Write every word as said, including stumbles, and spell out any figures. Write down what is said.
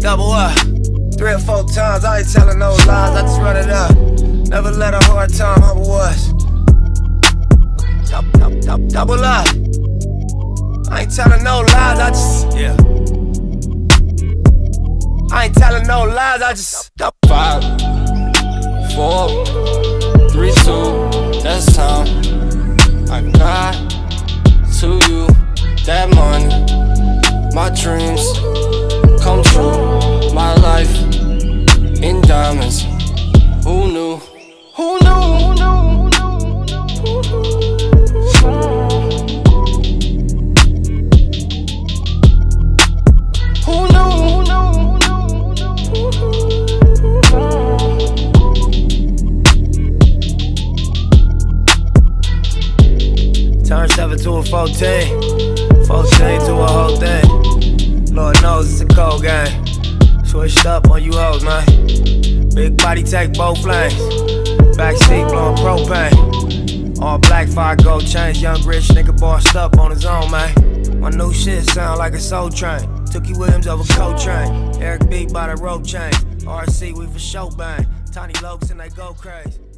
double up. Three or four times, I ain't telling no lies, I just run it up. Never let a hard time humble us. Double, double, double, double up. I ain't telling no lies, I just, yeah. I ain't telling no lies, I just double. Five, four, three, two, that's time. I got to you that money. My dreams come true. My life in diamonds. Who knew? Who knew? Who knew? Who knew? Turn seven to a fourteen, fourteen to a whole thing. Lord knows it's a cold game. Switched up on you hoes, man. Big body take both lanes. Backseat blowing propane. All black, fire gold chains. Young rich nigga bossed up on his own, man. My new shit sound like a soul train. Tookie Williams over Coltrane. Eric B by the rope chain. R C, we for show bang. Tiny Lokes and they go crazy.